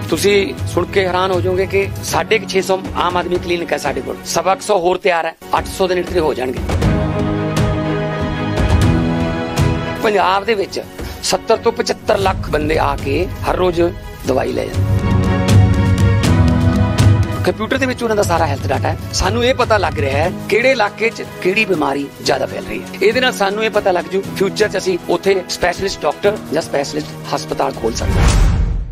ਤੁਸੀਂ ਸੁਣ ਕੇ ਹੈਰਾਨ ਹੋ ਜਾਓਗੇ ਕਿ 650 ਆਮ ਆਦਮੀ ਕਲੀਨਿਕ ਹੈ ਸਾਡੇ ਕੋਲ, 100 ਹੋਰ ਤਿਆਰ ਹੈ, 800 ਦੇ ਨੇੜੇ ਹੋ ਜਾਣਗੇ। ਪੰਜਾਬ ਦੇ ਵਿੱਚ 70 ਤੋਂ 75 ਲੱਖ ਬੰਦੇ ਆ ਕੇ ਹਰ ਰੋਜ਼ ਦਵਾਈ ਲੈ ਜਾਂਦੇ। ਕੰਪਿਊਟਰ ਦੇ ਵਿੱਚ ਉਹਨਾਂ ਦਾ ਸਾਰਾ ਹੈਲਥ ਡਾਟਾ ਹੈ। ਸਾਨੂੰ ਇਹ ਪਤਾ ਲੱਗ ਰਿਹਾ ਹੈ ਕਿਹੜੇ ਇਲਾਕੇ 'ਚ ਕਿਹੜੀ ਬਿਮਾਰੀ ਜ਼ਿਆਦਾ ਫੈਲ ਰਹੀ ਹੈ। ਇਹਦੇ ਨਾਲ ਸਾਨੂੰ ਇਹ ਪਤਾ ਲੱਗ ਜੂ ਫਿਊਚਰ 'ਚ ਅਸੀਂ ਉੱਥੇ ਸਪੈਸ਼ਲਿਸਟ ਡਾਕਟਰ ਜਾਂ ਸਪੈਸ਼ਲਿਸਟ ਹਸਪਤਾਲ ਖੋਲ ਸਕਦੇ ਹਾਂ।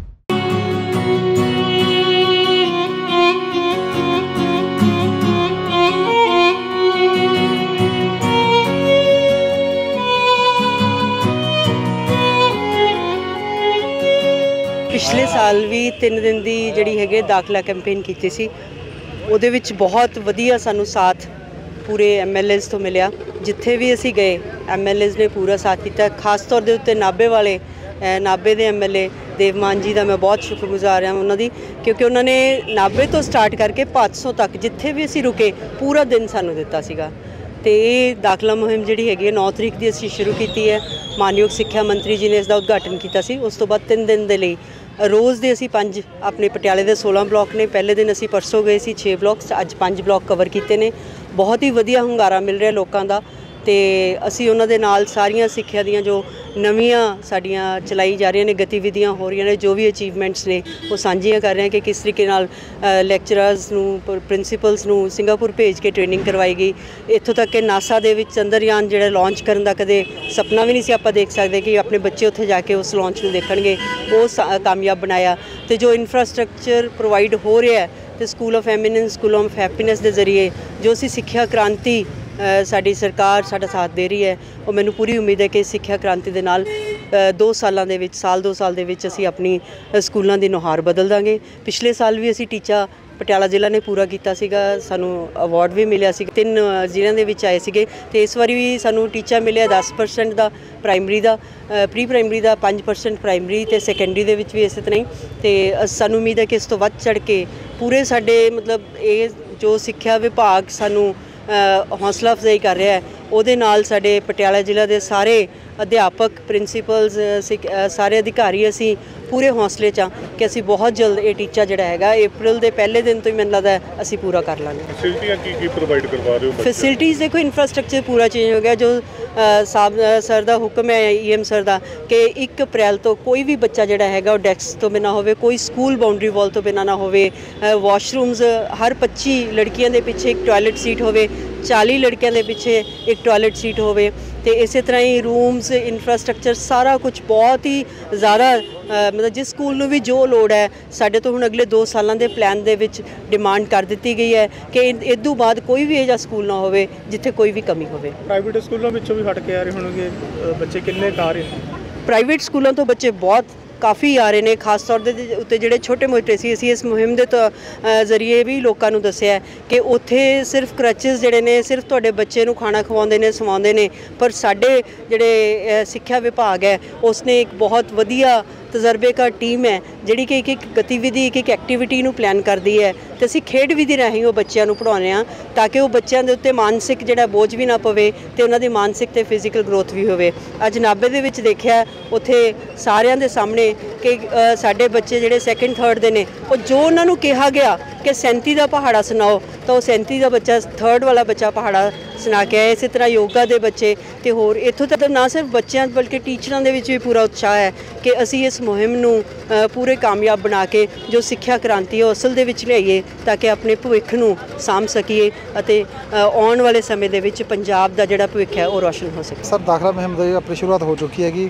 पिछले साल भी 3 दिन की जिहड़ी है दाखला कैंपेन की सी, उहदे विच बहुत वधिया सानू साथ पूरे MLAs तो मिलिया। जिथे भी असी गए MLAs ने पूरा साथ किया। खास तौर के उत्ते नाभे वाले नाभे के MLA देवमान जी का मैं बहुत शुक्रगुजार हाँ उन्होंने, क्योंकि उन्होंने नाभे तो स्टार्ट करके 500 तक जिथे भी असी रुके पूरा दिन सानू दिता सीगा। तो ये दाखला मुहिम जी है 9 तरीक की असी शुरू की है। मानयोग सिक्ख्या मंत्री जी ने इसका उद्घाटन किया। उस तो बाद 3 दिन के लिए रोज़ के असी 5 अपने पटियाले के 16 ब्लॉक ने। पहले दिन असी परसों गए सी 6 ब्लॉक, अज 5 ब्लॉक कवर किए हैं। बहुत ही वधिया हुंगारा मिल रहा लोगों का। तो असी उन्होंने नाल सारिया सिक्ख्या दियाँ जो नवीं साड़ियाँ चलाई जा रही ने गतिविधियाँ हो रही ने, जो भी अचीवमेंट्स ने वो साझियाँ कर रहे हैं कि किस तरीके नाल लैक्चरर्स नूं प्रिंसीपल्स नूं सिंगापुर भेज के ट्रेनिंग करवाई गई। इत्थों तक कि नासा दे विच चंद्रयान जिहड़ा लॉन्च करन दा कदे सपना भी नहीं सी आपां देख सकते कि अपने बच्चे उत्थे जाके उस लॉन्च नूं देखणगे। वो कामयाब बनाया। तो जो इंफ्रास्ट्रक्चर प्रोवाइड हो रहा है तो school of eminence, school of happiness के जरिए जो असी सिक्ख्या क्रांति साडी सरकार साडा साथ दे रही है, और मैनूं पूरी उम्मीद है कि सिक्ख्या क्रांति दे नाल 2 सालों के विच साल 2 साल दे विच असी अपनी स्कूलों की नुहार बदल देंगे। पिछले साल भी असी टीचा पटियाला जिला ने पूरा किया सीगा, सानू अवार्ड भी मिलिया सी। 3 जिलों के विच आए सीगे। तो इस बारी भी सानू टीचा मिलिया 10% का प्राइमरी का, प्री प्राइमरी का 5% प्राइमरी, तो सैकेंडरी दे विच भी इस तरह ही। तो सानू उम्मीद है कि इस तो वध चढ़ के पूरे साडे मतलब ये जो सिक्ख्या विभाग सानू हौसला अफजाई कर रहा है, उहदे नाल साडे पटियाला जिला के सारे अध्यापक प्रिंसीपल्स सारे अधिकारी असी पूरे हौसले च कि असी बहुत जल्द ये टीचा जिहड़ा हैगा अप्रैल के पहले दिन तो ही मैनूं लगदा है असी पूरा कर लांगे। फैसिलिटियां की प्रोवाइड करवा रहे हो? फैसिलिटीज़ देखो इंफ्रास्ट्रक्चर पूरा चेंज हो गया। जो साहब सर का हुक्म है EM सर का कि 1 अप्रैल तो कोई भी बच्चा जिहड़ा हैगा वो डेस्क तो बिना होवे, कोई स्कूल बाउंड्री वॉल तो बिना ना होवे, वॉशरूम्स हर 25 लड़कियों के पीछे एक टॉयलेट सीट होवे, 40 लड़कियों के पीछे एक टॉयलेट सीट होवे। तो इस तरह ही रूम्स इंफ्रास्ट्रक्चर सारा कुछ बहुत ही ज़्यादा मतलब जिस स्कूल में भी जो लोड़ है साढ़े तो हुण अगले 2 सालों के प्लान दे विच डिमांड कर दी गई है कि इदों बाद कोई भी इह स्कूल ना होवे जिथे कोई भी कमी होवे। प्राइवेट स्कूलों विचों भी हट के आ रहे होणगे बच्चे, किन्ने आ रहे हैं? प्राइवेट स्कूलों तो बच्चे बहुत काफ़ी आ रहे हैं। खास तौर के उत्ते जिहड़े छोटे मोटे सी असीं इस मुहिम के तो जरिए भी लोगों को दस्सिया कि उत्थे सिर्फ क्रचेस जिहड़े ने सिर्फ तुहाडे बच्चे नूं खाना खवाउंदे ने सवाउंदे ने, पर साडे जिहड़े सिक्ख्या विभाग है उसने एक बहुत वधिया तजर्बेकार टीम है जिहड़ी कि एक गतिविधि एक एक्टिविटी नूं प्लान करती है। तो असीं खेड विधि राहीं वो बच्चों नूं पढ़ाउने आ ताकि वो बच्चों के उत्ते मानसिक जिहड़ा बोझ भी ना पवे तो उन्हां दी मानसिक ते फिजिकल ग्रोथ भी होवे। अज नाभे दे विच देखिया उत्थे सारियां दे सामने कि साडे बच्चे जिहड़े 2nd 3rd दे ने वो जो उन्हां नूं कहा गया कि 37 का पहाड़ा सुनाओ तो वो 37 का बच्चा 3rd वाला बच्चा पहाड़ा सुना के आया। इस तरह योगा के बच्चे तो होर इत्थों तक ना सिर्फ बच्चों बल्कि टीचरों के भी पूरा उत्साह है कि असी इस मुहिम नूं पूरे कामयाब बना के जो सिक्ख्या क्रांति है असल दे विच लियाईए ताकि अपने भविख नूं साम सकीए अते आउण वाले समय दे विच पंजाब दा जिहड़ा भविख है वो रोशन हो सके। सर दाखला मुहिम दी अपनी शुरुआत हो चुकी हैगी।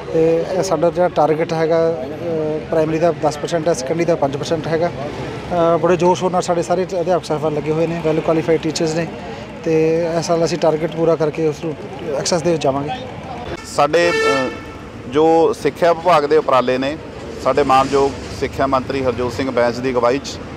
साडा जिहड़ा टारगेट हैगा प्राइमरी का 10% है, सैकेंडरी का 5% हैगा। बड़े जोश शोर नाल साडे सारे अध्यापक साहबान लगे हुए हैं, वैल क्वालीफाइड टीचर्स ने। तो इस साल असीं टारगेट पूरा करके उस एक्सैस दे जावांगे। साडे जो सिक्ख्या विभाग के उपराले ने साडे मानयोग सिक्ख्या मंत्री हरजोत सिंह बैंस की अगवाई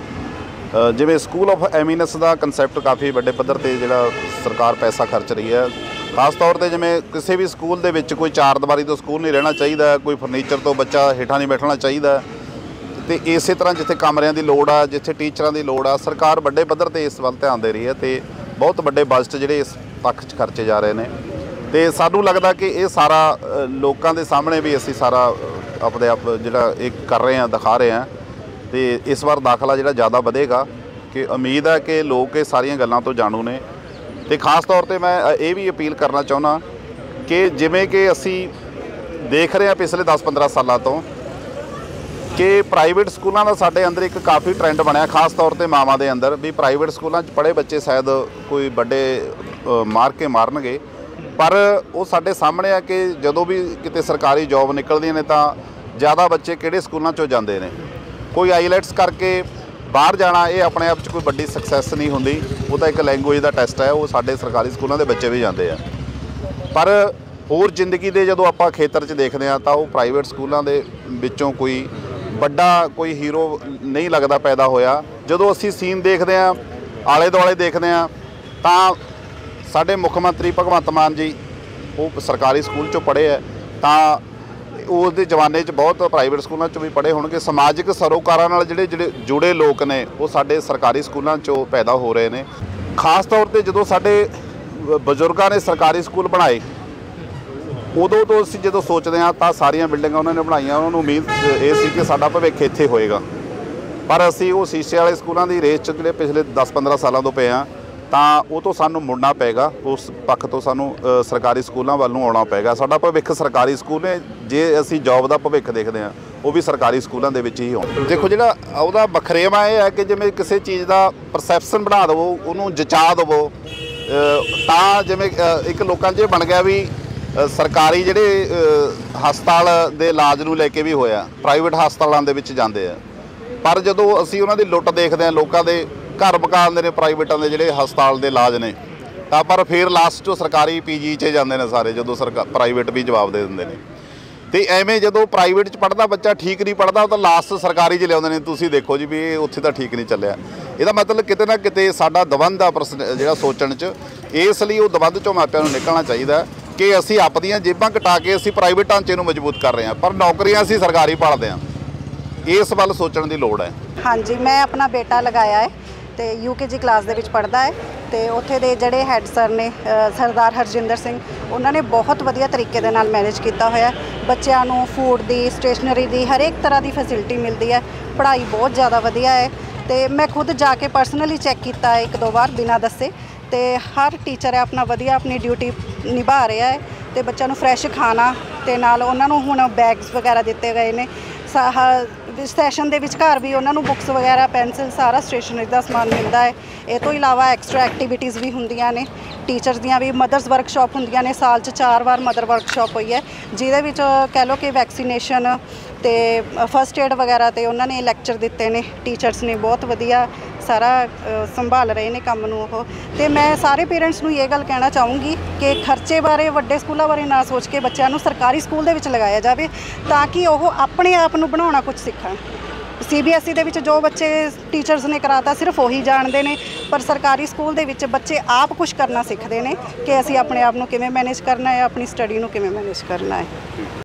जिवें स्कूल ऑफ एमिनेंस का कंसैप्ट काफ़ी वड्डे पद्धर ते जिहड़ा सरकार पैसा खर्च रही है। खास तौर पर जिवें किसी भी स्कूल दे विच कोई 4 दीवारी तो स्कूल नहीं रहना चाहिए, कोई फर्नीचर तो बच्चा हेठां नहीं बैठना चाहिए। तो इस तरह जिथे कमरियां की लोड़ आ, जिथे टीचरां की लोड़ आ, सरकार वड्डे पद्धर ते इस वल ध्यान दे रही है। तो बहुत वड्डे बजट जिहड़े इस पक्ष च खर्चे जा रहे हैं। तो सानूं लगदा कि ये सारा लोगों के सामने भी असीं सारा अपने आप जिहड़ा एक कर रहे हैं, दिखा रहे हैं ਤੇ ਇਸ ਵਾਰ ਦਾਖਲਾ ਜਿਹੜਾ ਜ਼ਿਆਦਾ ਵਧੇਗਾ ਕਿ ਉਮੀਦ ਹੈ ਕਿ ਲੋਕ ਇਹ ਸਾਰੀਆਂ ਗੱਲਾਂ ਤੋਂ ਜਾਣੂ ਨੇ। ਤੇ ਖਾਸ ਤੌਰ ਤੇ ਮੈਂ ਇਹ ਵੀ ਅਪੀਲ ਕਰਨਾ ਚਾਹੁੰਦਾ ਕਿ ਜਿਵੇਂ ਕਿ ਅਸੀਂ ਦੇਖ ਰਹੇ ਹਾਂ ਪਿਛਲੇ 10-15 ਸਾਲਾਂ ਤੋਂ ਕਿ ਪ੍ਰਾਈਵੇਟ ਸਕੂਲਾਂ ਦਾ ਸਾਡੇ ਅੰਦਰ ਇੱਕ ਕਾਫੀ ਟ੍ਰੈਂਡ ਬਣਿਆ, ਖਾਸ ਤੌਰ ਤੇ ਮਾਵਾਂ ਦੇ ਅੰਦਰ, ਵੀ ਪ੍ਰਾਈਵੇਟ ਸਕੂਲਾਂ 'ਚ ਪੜ੍ਹੇ ਬੱਚੇ ਸ਼ਾਇਦ ਕੋਈ ਵੱਡੇ ਮਾਰ ਕੇ ਮਾਰਨਗੇ, ਪਰ ਉਹ ਸਾਡੇ ਸਾਹਮਣੇ ਆ ਕਿ ਜਦੋਂ ਵੀ ਕਿਤੇ ਸਰਕਾਰੀ ਜੌਬ ਨਿਕਲਦੀਆਂ ਨੇ ਤਾਂ ਜ਼ਿਆਦਾ ਬੱਚੇ ਕਿਹੜੇ ਸਕੂਲਾਂ 'ਚੋਂ ਜਾਂਦੇ ਨੇ। ਕੋਈ ਆਈਲੈਟਸ ਕਰਕੇ ਬਾਹਰ ਜਾਣਾ ਇਹ ਆਪਣੇ ਆਪ 'ਚ ਕੋਈ ਵੱਡੀ ਸਕਸੈਸ ਨਹੀਂ ਹੁੰਦੀ, ਉਹ ਤਾਂ ਇੱਕ ਲੈਂਗੁਏਜ ਦਾ ਟੈਸਟ ਹੈ, ਉਹ ਸਾਡੇ ਸਰਕਾਰੀ ਸਕੂਲਾਂ ਦੇ ਬੱਚੇ ਵੀ ਜਾਂਦੇ ਆ। ਪਰ ਹੋਰ ਜ਼ਿੰਦਗੀ ਦੇ ਜਦੋਂ ਆਪਾਂ ਖੇਤਰ 'ਚ ਦੇਖਦੇ ਹਾਂ ਤਾਂ ਉਹ ਪ੍ਰਾਈਵੇਟ ਸਕੂਲਾਂ ਦੇ ਵਿੱਚੋਂ ਕੋਈ ਵੱਡਾ ਕੋਈ ਹੀਰੋ ਨਹੀਂ ਲੱਗਦਾ ਪੈਦਾ ਹੋਇਆ। ਜਦੋਂ ਅਸੀਂ ਸੀਨ ਦੇਖਦੇ ਹਾਂ, ਆਲੇ ਦੁਆਲੇ ਦੇਖਦੇ ਹਾਂ, ਤਾਂ ਸਾਡੇ ਮੁੱਖ ਮੰਤਰੀ ਭਗਵੰਤ ਮਾਨ ਜੀ ਉਹ ਸਰਕਾਰੀ ਸਕੂਲ 'ਚੋਂ ਪੜ੍ਹੇ ਹੈ, ਤਾਂ ਉਹਦੇ ਜ਼ਮਾਨੇ 'ਚ ਬਹੁਤ ਪ੍ਰਾਈਵੇਟ ਸਕੂਲਾਂ 'ਚੋਂ ਵੀ ਪੜ੍ਹੇ ਹੋਣਗੇ। ਸਮਾਜਿਕ ਸਰੋਕਾਰਾਂ ਨਾਲ ਜਿਹੜੇ ਜੁੜੇ ਲੋਕ ਨੇ ਉਹ ਸਾਡੇ ਸਰਕਾਰੀ ਸਕੂਲਾਂ 'ਚੋਂ ਪੈਦਾ ਹੋ ਰਹੇ ਨੇ। ਖਾਸ ਤੌਰ 'ਤੇ ਜਦੋਂ ਸਾਡੇ ਬਜ਼ੁਰਗਾਂ ਨੇ ਸਰਕਾਰੀ ਸਕੂਲ ਬਣਾਏ, ਉਦੋਂ ਤੋਂ ਅਸੀਂ ਜਦੋਂ ਸੋਚਦੇ ਹਾਂ ਤਾਂ ਸਾਰੀਆਂ ਬਿਲਡਿੰਗਾਂ ਉਹਨਾਂ ਨੇ ਬਣਾਈਆਂ, ਉਹਨਾਂ ਨੂੰ ਉਮੀਦ ਇਹ ਸੀ ਕਿ ਸਾਡਾ ਭਵਿੱਖ ਇੱਥੇ ਹੋਏਗਾ। ਪਰ ਅਸੀਂ ਉਹ ਸ਼ੀਸ਼ੇ ਵਾਲੇ ਸਕੂਲਾਂ ਦੀ ਰੇਸ 'ਚ ਜਿਹੜੇ ਪਿਛਲੇ 10-15 ਸਾਲਾਂ ਤੋਂ ਪਏ ਹਾਂ, ਤਾਂ ਉਹ ਤੋਂ ਸਾਨੂੰ ਮੁੜਨਾ ਪਏਗਾ, ਉਸ ਪੱਖ ਤੋਂ ਸਾਨੂੰ ਸਰਕਾਰੀ ਸਕੂਲਾਂ ਵੱਲ ਨੂੰ ਆਉਣਾ ਪਏਗਾ। ਸਾਡਾ ਭਵਿੱਖ ਸਰਕਾਰੀ ਸਕੂਲ ਨੇ, ਜੇ ਅਸੀਂ ਜੌਬ ਦਾ ਭਵਿੱਖ ਦੇਖਦੇ ਹਾਂ ਉਹ ਵੀ ਸਰਕਾਰੀ ਸਕੂਲਾਂ ਦੇ ਵਿੱਚ ਹੀ ਹੋਣਾ। ਦੇਖੋ ਜਿਹੜਾ ਉਹਦਾ ਵਖਰੇਵਾਂ ਇਹ ਹੈ ਕਿ ਜਿਵੇਂ ਕਿਸੇ ਚੀਜ਼ ਦਾ ਪਰਸੈਪਸ਼ਨ ਬਣਾ ਦੇਵੋ, ਉਹਨੂੰ ਜਚਾ ਦੇਵੋ, ਤਾਂ ਜਿਵੇਂ ਇੱਕ ਲੋਕਾਂ 'ਚ ਬਣ ਗਿਆ ਵੀ ਸਰਕਾਰੀ ਜਿਹੜੇ ਹਸਪਤਾਲ ਦੇ ਇਲਾਜ ਨੂੰ ਲੈ ਕੇ ਵੀ ਹੋਇਆ, ਪ੍ਰਾਈਵੇਟ ਹਸਪਤਾਲਾਂ ਦੇ ਵਿੱਚ ਜਾਂਦੇ ਆ, ਪਰ ਜਦੋਂ ਅਸੀਂ ਉਹਨਾਂ ਦੀ ਲੁੱਟ ਦੇਖਦੇ ਹਾਂ, ਲੋਕਾਂ ਦੇ ਘਰ ਮਕਾਨ ਨੇ ਪ੍ਰਾਈਵੇਟਾਂ ਦੇ ਜਿਹੜੇ ਹਸਪਤਾਲ ਦੇ ਇਲਾਜ ਨੇ, ਤਾਂ ਪਰ ਫਿਰ ਲਾਸਟ 'ਚੋਂ ਸਰਕਾਰੀ ਪੀਜੀ 'ਚ ਜਾਂਦੇ ਨੇ ਸਾਰੇ, ਜਦੋਂ ਪ੍ਰਾਈਵੇਟ ਵੀ ਜਵਾਬ ਦੇ ਦਿੰਦੇ ਨੇ। ਤੇ ਐਵੇਂ ਜਦੋਂ ਪ੍ਰਾਈਵੇਟ 'ਚ ਪੜ੍ਹਦਾ ਬੱਚਾ ਠੀਕ ਨਹੀਂ ਪੜ੍ਹਦਾ ਤਾਂ ਲਾਸਟ ਸਰਕਾਰੀ 'ਚ ਲਿਆਉਂਦੇ ਨੇ। ਤੁਸੀਂ ਦੇਖੋ ਜੀ ਵੀ ਇਹ ਉੱਥੇ ਤਾਂ ਠੀਕ ਨਹੀਂ ਚੱਲਿਆ। ਇਹਦਾ ਮਤਲਬ ਕਿਤੇ ਨਾ ਕਿਤੇ ਸਾਡਾ ਦਵੰਧ ਆ ਜਿਹੜਾ ਸੋਚਣ 'ਚ, ਇਸ ਲਈ ਉਹ ਦਵੰਧ 'ਚੋਂ ਮਾਪਿਆਂ ਨੂੰ ਨਿਕਲਣਾ ਚਾਹੀਦਾ ਕਿ ਅਸੀਂ ਆਪਣੀਆਂ ਜੇਬਾਂ ਘਟਾ ਕੇ ਅਸੀਂ ਪ੍ਰਾਈਵੇਟ ਢਾਂਚੇ ਨੂੰ ਮਜ਼ਬੂਤ ਕਰ ਰਹੇ ਹਾਂ, ਪਰ ਨੌਕਰੀਆਂ ਅਸੀਂ ਸਰਕਾਰੀ ਭਾਲਦੇ ਹਾਂ। ਇਸ ਵੱਲ ਸੋਚਣ ਦੀ ਲੋੜ ਹੈ। ਹਾਂਜੀ, ਮੈਂ ਆਪਣਾ ਬੇਟਾ ਲਗਾਇਆ ਹੈ ਤੇ UKG ਕਲਾਸ ਦੇ ਵਿੱਚ ਪੜ੍ਹਦਾ ਹੈ, ਤੇ ਉੱਥੇ ਦੇ ਜਿਹੜੇ ਹੈੱਡ ਸਰ ਨੇ ਸਰਦਾਰ ਹਰਜਿੰਦਰ ਸਿੰਘ, ਉਹਨਾਂ ਨੇ ਬਹੁਤ ਵਧੀਆ ਤਰੀਕੇ ਦੇ ਨਾਲ ਮੈਨੇਜ ਕੀਤਾ ਹੋਇਆ। ਬੱਚਿਆਂ ਨੂੰ ਫੂਡ ਦੀ, ਸਟੇਸ਼ਨਰੀ ਦੀ, ਹਰੇਕ ਤਰ੍ਹਾਂ ਦੀ ਫੈਸਿਲਿਟੀ ਮਿਲਦੀ ਹੈ। ਪੜ੍ਹਾਈ ਬਹੁਤ ਜ਼ਿਆਦਾ ਵਧੀਆ ਹੈ, ਤੇ ਮੈਂ ਖੁਦ ਜਾ ਕੇ ਪਰਸਨਲੀ ਚੈੱਕ ਕੀਤਾ ਹੈ 1-2 ਵਾਰ ਬਿਨਾਂ ਦੱਸੇ, ਤੇ ਹਰ ਟੀਚਰ ਹੈ ਆਪਣਾ ਵਧੀਆ ਆਪਣੀ ਡਿਊਟੀ ਨਿਭਾ ਰਿਹਾ ਹੈ। ਤੇ ਬੱਚਿਆਂ ਨੂੰ ਫਰੈਸ਼ ਖਾਣਾ, ਤੇ ਨਾਲ ਉਹਨਾਂ ਨੂੰ ਹੁਣ ਬੈਗਸ ਵਗੈਰਾ ਦਿੱਤੇ ਗਏ ਨੇ। ਸੈਸ਼ਨ ਦੇ ਵਿਚਕਾਰ ਵੀ ਉਹਨਾਂ ਨੂੰ ਬੁੱਕਸ ਵਗੈਰਾ, ਪੈਨਸਿਲ, ਸਾਰਾ ਸਟੇਸ਼ਨਰੀ ਦਾ ਸਮਾਨ ਮਿਲਦਾ ਹੈ। ਇਹ ਤੋਂ ਇਲਾਵਾ ਐਕਸਟਰਾ ਐਕਟੀਵਿਟੀਜ਼ ਵੀ ਹੁੰਦੀਆਂ ਨੇ, ਟੀਚਰਸ ਦੀਆਂ ਵੀ ਮਦਰਸ ਵਰਕਸ਼ਾਪ ਹੁੰਦੀਆਂ ਨੇ। ਸਾਲ 'ਚ 4 ਵਾਰ ਮਦਰ ਵਰਕਸ਼ਾਪ ਹੋਈ ਹੈ, ਜਿਹਦੇ ਵਿੱਚ ਕਹਿ ਲਓ ਕਿ ਵੈਕਸੀਨੇਸ਼ਨ ਤੇ ਫਸਟ ਏਡ ਵਗੈਰਾ ਤੇ ਉਹਨਾਂ ਨੇ ਲੈਕਚਰ ਦਿੱਤੇ ਨੇ। ਟੀਚਰਸ ਨੇ ਬਹੁਤ ਵਧੀਆ ਸਾਰਾ ਸੰਭਾਲ ਰਹੇ ਨੇ ਕੰਮ ਨੂੰ ਉਹ। ਤੇ ਮੈਂ ਸਾਰੇ ਪੇਰੈਂਟਸ ਨੂੰ ਇਹ ਗੱਲ ਕਹਿਣਾ ਚਾਹੂੰਗੀ ਕਿ ਖਰਚੇ ਬਾਰੇ, ਵੱਡੇ ਸਕੂਲਾਂ ਬਾਰੇ ਨਾ ਸੋਚ ਕੇ ਬੱਚਿਆਂ ਨੂੰ ਸਰਕਾਰੀ ਸਕੂਲ ਦੇ ਵਿੱਚ ਲਗਾਇਆ ਜਾਵੇ, ਤਾਂ ਕਿ ਉਹ ਆਪਣੇ ਆਪ ਨੂੰ ਬਣਾਉਣਾ ਕੁਝ ਸਿੱਖਣ। CBSE ਦੇ ਵਿੱਚ ਜੋ ਬੱਚੇ ਟੀਚਰਸ ਨੇ ਕਰਾਤਾ ਸਿਰਫ ਉਹੀ ਜਾਣਦੇ ਨੇ, ਪਰ ਸਰਕਾਰੀ ਸਕੂਲ ਦੇ ਵਿੱਚ ਬੱਚੇ ਆਪ ਕੁਝ ਕਰਨਾ ਸਿੱਖਦੇ ਨੇ ਕਿ ਅਸੀਂ ਆਪਣੇ ਆਪ ਨੂੰ ਕਿਵੇਂ ਮੈਨੇਜ ਕਰਨਾ ਹੈ, ਆਪਣੀ ਸਟੱਡੀ ਨੂੰ ਕਿਵੇਂ ਮੈਨੇਜ ਕਰਨਾ ਹੈ।